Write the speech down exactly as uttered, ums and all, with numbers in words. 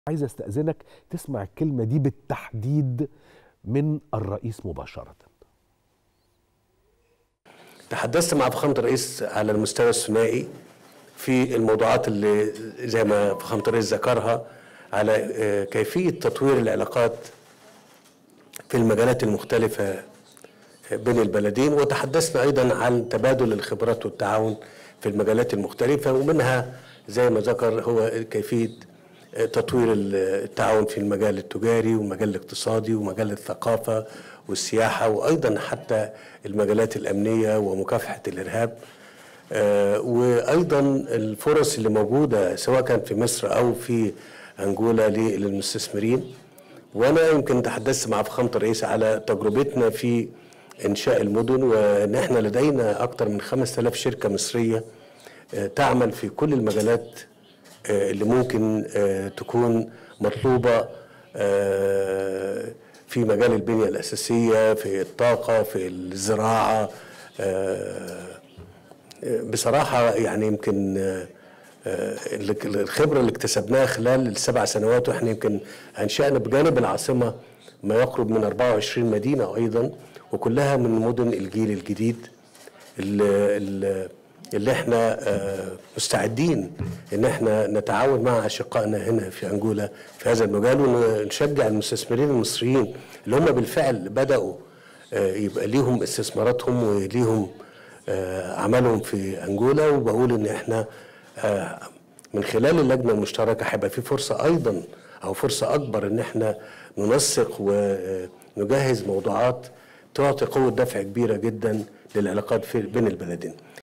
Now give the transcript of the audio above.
عايز استأذنك تسمع الكلمة دي بالتحديد من الرئيس مباشرة. تحدثت مع فخامة الرئيس على المستوى الثنائي في الموضوعات اللي زي ما فخامة الرئيس ذكرها على كيفية تطوير العلاقات في المجالات المختلفة بين البلدين، وتحدثنا أيضا عن تبادل الخبرات والتعاون في المجالات المختلفة، ومنها زي ما ذكر هو كيفية تطوير التعاون في المجال التجاري والمجال الاقتصادي ومجال الثقافة والسياحة، وأيضا حتى المجالات الأمنية ومكافحة الإرهاب، وأيضا الفرص اللي موجودة سواء كان في مصر أو في أنجولا للمستثمرين. وأنا يمكن تحدثت مع فخامة الرئيس على تجربتنا في إنشاء المدن، وإن إحنا لدينا أكثر من خمسة آلاف شركة مصرية تعمل في كل المجالات اللي ممكن تكون مطلوبة في مجال البنية الأساسية، في الطاقة، في الزراعة. بصراحة يعني يمكن الخبرة اللي اكتسبناها خلال السبع سنوات، واحنا يمكن أنشأنا بجانب العاصمة ما يقرب من أربعة وعشرين مدينة أيضا، وكلها من مدن الجيل الجديد اللي, اللي احنا مستعدين ان احنا نتعاون مع اشقائنا هنا في انجولا في هذا المجال، ونشجع المستثمرين المصريين اللي هم بالفعل بدأوا يبقى ليهم استثماراتهم وليهم عملهم في انجولا. وبقول ان احنا من خلال اللجنة المشتركة هيبقى في فرصة ايضا او فرصة اكبر ان احنا ننسق ونجهز موضوعات تعطي قوة دفع كبيرة جدا للعلاقات بين البلدين.